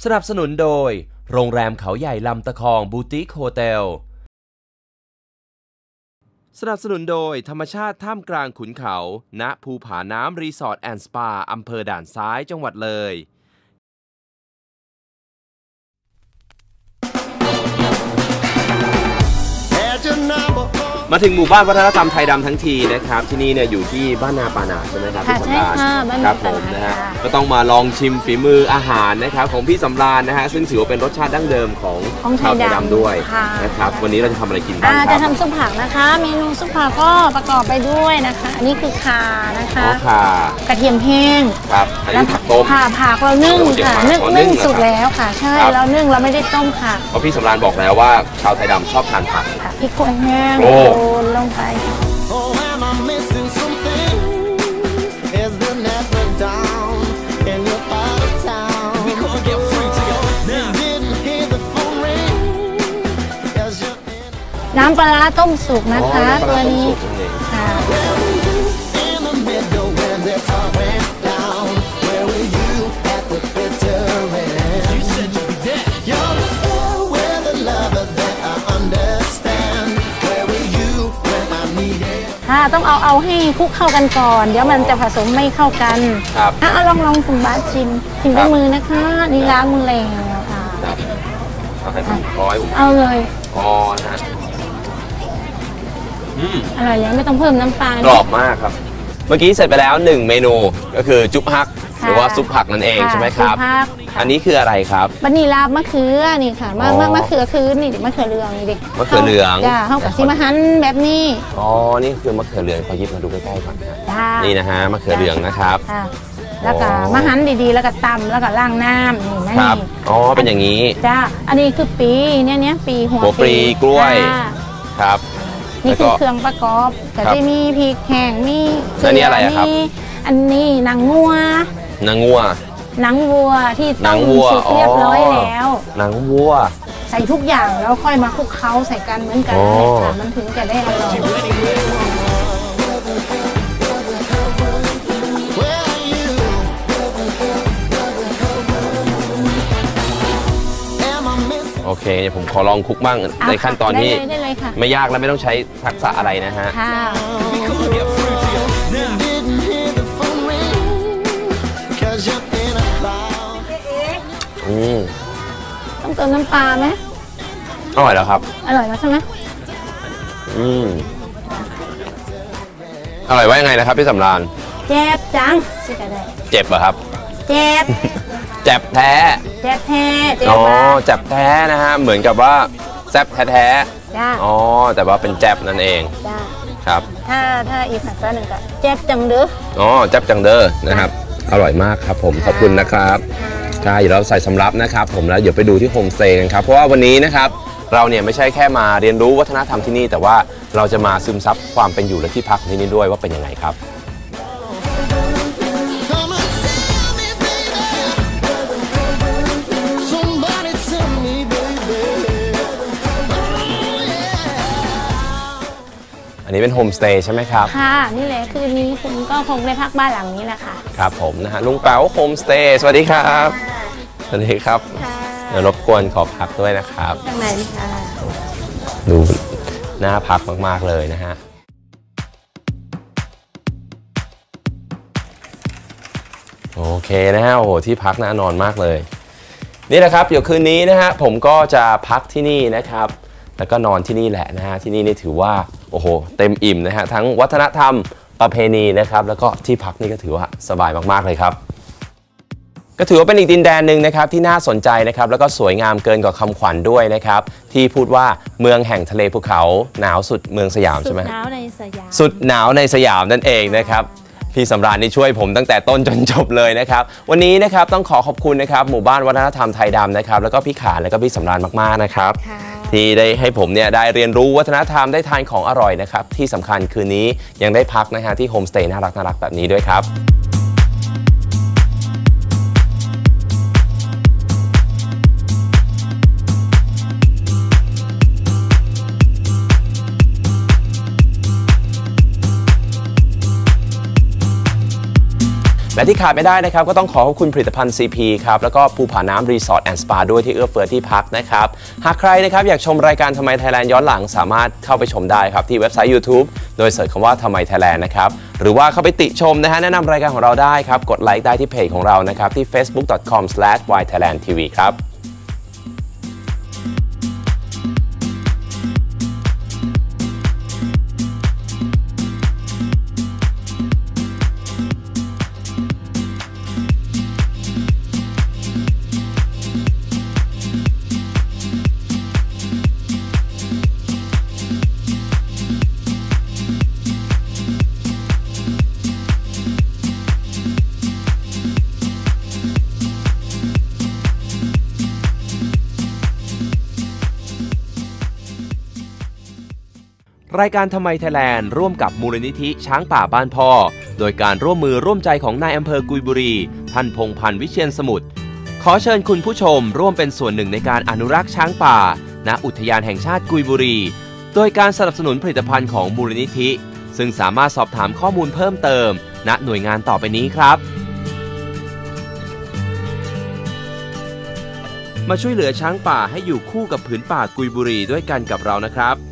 สนับสนุนโดยโรงแรมเขาใหญ่ลำตะคองบูติคโฮเทลสนับสนุนโดยธรรมชาติท่ามกลางขุนเขาณภูผาน้ำรีสอร์ทแอนด์สปาอำเภอด่านซ้ายจังหวัดเลยมาถึงหมู่บ้านวัฒนธรรมไทยดำทั้งทีนะครับที่นี่เนี่ยอยู่ที่บ้านนาปานาใช่ไหมครับพี่สำราญครับผมนะฮะก็ต้องมาลองชิมฝีมืออาหารนะครับของพี่สำราญนะฮะซึ่งถือว่าเป็นรสชาติดั้งเดิมของชาวไทยดำด้วยนะครับวันนี้เราจะทำอะไรกินบ้างครับจะทำซุปผักนะคะเมนูซุปผักก็ประกอบไปด้วยนะคะอันนี้คือข่านะคะกระเทียมแห้งครับอันนี้ผักต้มผักเรานึ่งค่ะนึ่งสุกแล้วค่ะใช่เรานึ่งเราไม่ได้ต้มค่ะเพราะพี่สำราญบอกแล้วว่าชาวไทยดำชอบทานผักพริกคั่วแห้งลงไปน้ำปลาต้มสุกนะคะตัวนี้ค่ะต้องเอาให้คลุกเข้ากันก่อนเดี๋ยวมันจะผสมไม่เข้ากันครับลองคุณบาสชิมด้วยมือนะคะนี่ล้างมือแล้วค่ะเอาเลยนะอร่อยยังไม่ต้องเพิ่มน้ำปลากรอบมากครับเมื่อกี้เสร็จไปแล้ว1เมนูก็คือจุ๊บฮักหรือว่าซุปผักนั่นเองใช่ไหมครับอันนี้คืออะไรครับบันนี่ลาบมะเขือนี่ค่ะมะเขือคือนี่มะเขือเหลืองนี่ดิมะเขือเหลืองจ้าเข้ากับซิมหันแบบนี้นี่คือมะเขือเหลืองขอหยิบมาดูใกล้ๆก่อนนี่นะฮะมะเขือเหลืองนะครับแล้วก็มะหันดีๆแล้วก็ตำแล้วก็ล้างน้ำนี่ไม่ครับเป็นอย่างนี้จ้าอันนี้คือปีเนี่ยปีหัวปลีกล้วยครับนี่คือเครื่องประกอบแต่จะมีพริกแห้งมีอันนี้อะไรครับอันนี้หนังงัวหนังวัวที่ต้มสุกเรียบร้อยแล้วหนังวัวใส่ทุกอย่างแล้วค่อยมาคลุกเคล้าใส่กันเหมือนกันค่ะมันถึงจะได้อร่อยโอเคผมขอลองคลุกบ้างในขั้นตอนที่ไม่ยากและไม่ต้องใช้ทักษะอะไรนะฮะต้องเติมน้ำปลาไหมอร่อยแล้วครับอร่อยแล้วใช่ไหมอร่อยว่ายังไงนะครับพี่สำราญเจ็บจังเจ็บเหรอครับเจ็บแจ็บแท้เจ็บแท้นะฮะเหมือนกับว่าแซ่บแท้แต่ว่าเป็นแจ็บนั่นเองครับถ้าอีกภาษาหนึ่งก็แจ็บจังเด้อแจ็บจังเด้อนะครับอร่อยมากครับผมขอบคุณนะครับใช่เราใส่สำรับนะครับผมแล้วเดี๋ยวไปดูที่โฮมสเตย์กันครับเพราะว่าวันนี้นะครับเราเนี่ยไม่ใช่แค่มาเรียนรู้วัฒนธรรมที่นี่แต่ว่าเราจะมาซึมซับความเป็นอยู่และที่พักที่นี่ด้วยว่าเป็นยังไงครับอันนี้เป็นโฮมสเตย์ใช่ไหมครับค่ะนี่แหละคืนนี้คุณก็คงได้พักบ้านหลังนี้แหละค่ะครับผมนะฮะลุงแป๋วโฮมสเตย์สวัสดีครับสวัสดีครับเดี๋ยวรบกวนขอพักด้วยนะครับข้างในค่ะดูน่าพักมากๆเลยนะฮะโอเคนะฮะโอ้โหที่พักน่านอนมากเลยนี่แหละครับเดี๋ยวคืนนี้นะฮะผมก็จะพักที่นี่นะครับแล้วก็นอนที่นี่แหละนะฮะที่นี่นี่ถือว่าโอ้โหเต็มอิ่มนะฮะทั้งวัฒนธรรมประเพณีนะครับแล้วก็ที่พักนี่ก็ถือว่าสบายมากๆเลยครับก็ถือว่าเป็นอีกดินแดนหนึ่งนะครับที่น่าสนใจนะครับแล้วก็สวยงามเกินกว่าคำขวัญด้วยนะครับที่พูดว่าเมืองแห่งทะเลภูเขาหนาวสุดเมืองสยามใช่ไหมสุดหนาวในสยามสุดหนาวในสยามนั่นเองนะครับพี่สำราญนี่ช่วยผมตั้งแต่ต้นจนจบเลยนะครับวันนี้นะครับต้องขอบคุณนะครับหมู่บ้านวัฒนธรรมไทยดำนะครับแล้วก็พี่ขานแล้วก็พี่สำราญมากๆนะครับที่ได้ให้ผมเนี่ยได้เรียนรู้วัฒนธรรมได้ทานของอร่อยนะครับที่สำคัญคืนนี้ยังได้พักนะฮะที่โฮมสเตย์น่ารักแบบนี้ด้วยครับและที่ขาดไม่ได้นะครับก็ต้องขอขอบคุณผลิตภัณฑ์ CP ครับแล้วก็ภูผาน้ำรีสอร์ทแอนด์สปาด้วยที่เอื้อเฟื้อที่พักนะครับหากใครนะครับอยากชมรายการทำไมไทยแลนด์ย้อนหลังสามารถเข้าไปชมได้ครับที่เว็บไซต์ YouTube โดยเสิร์ชคำว่าทำไมไทยแลนด์นะครับหรือว่าเข้าไปติชมนะฮะแนะนำรายการของเราได้ครับกดไลค์ได้ที่เพจของเรานะครับที่ facebook.com/ythailandtv ครับรายการทำไมไทยแลนด์ร่วมกับมูลนิธิช้างป่าบ้านพ่อโดยการร่วมมือร่วมใจของนายอำเภอกุยบุรีท่านพงษ์พันธ์วิเชียรสมุทรขอเชิญคุณผู้ชมร่วมเป็นส่วนหนึ่งในการอนุรักษ์ช้างป่าณอุทยานแห่งชาติกุยบุรีโดยการสนับสนุนผลิตภัณฑ์ของมูลนิธิซึ่งสามารถสอบถามข้อมูลเพิ่มเติมณหน่วยงานต่อไปนี้ครับมาช่วยเหลือช้างป่าให้อยู่คู่กับผืนป่ากุยบุรีด้วยกันกับเรานะครับ